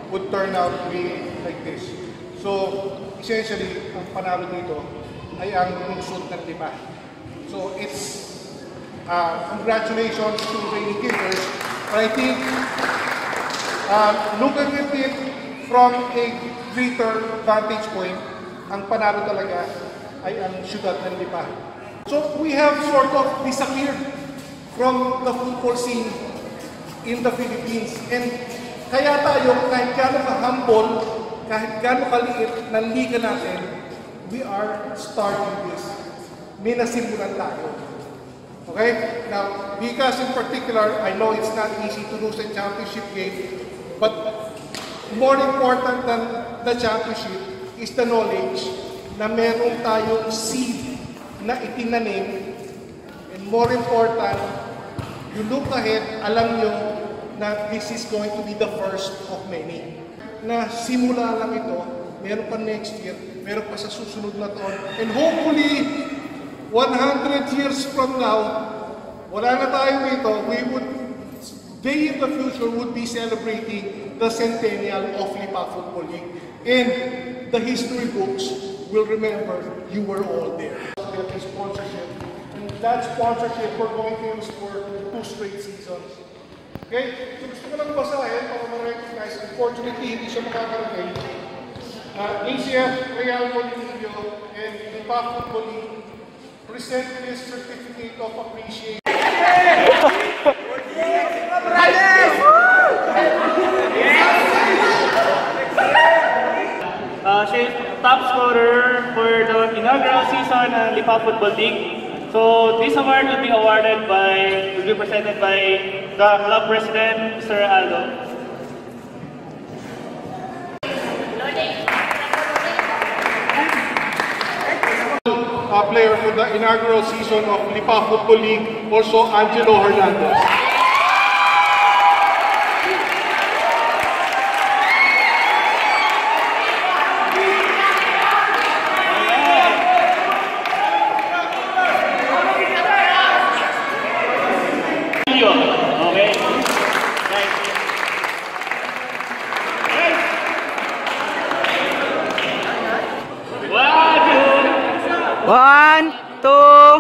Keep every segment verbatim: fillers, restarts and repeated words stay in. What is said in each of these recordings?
would turn out to be like this. So, essentially, ang panalo dito ay ang lungsod ng Lipa. So, it's uh, congratulations to the kickers. But I think, uh, looking at it from a greater vantage point, ang panalo talaga ay ang syudad ng Lipa. So, we have sort of disappeared from the football scene in the Philippines. And kaya tayo, kahit gano'n ka-humble, kahit gano'n kaliit ng liga natin, we are starting this. May nasimulan tayo. Okay? Now, because in particular, I know it's not easy to lose a championship game, but more important than the championship is the knowledge na meron tayong seed na itinanim, and more important, you look ahead, alam nyo na this is going to be the first of many. Na simula lang ito, meron pa next year, meron pa sa susunod na taon, and hopefully, one hundred years from now, wala na tayo dito, we would, day in the future would be celebrating the centennial of Lipa Football League. And the history books will remember you were all there. Get a sponsorship. And that sponsorship we're going to use for two straight seasons. Okay? So gusto ko lang basahin para ma-recognize. Unfortunately, hindi siya makakaragay. Uh, A C F, Real Bolivia, and Lipa Football League present this certificate of appreciation. Uh, she's top scorer for the inaugural season of Lipa Football League. So this award will be awarded by, will be presented by the club president, Mister Aldo. A player for the inaugural season of Lipa Football League, also Angelo Hernandez. Okay. One, two.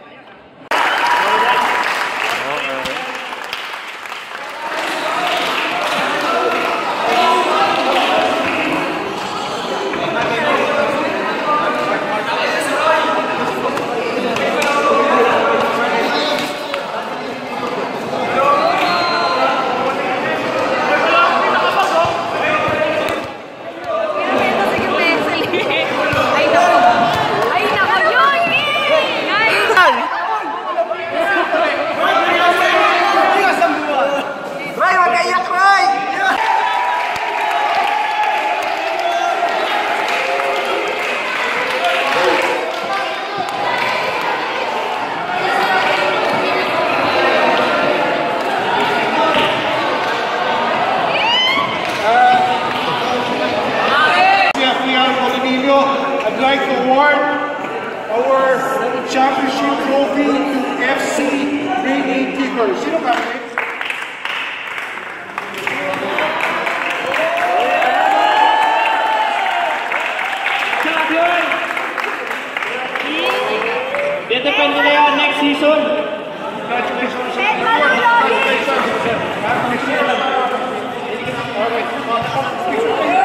I'd like to award our championship trophy to F C Grade eight Kickers. Sino kami? Champion! Depende na yan next season. Congratulations. Congratulations. Congratulations.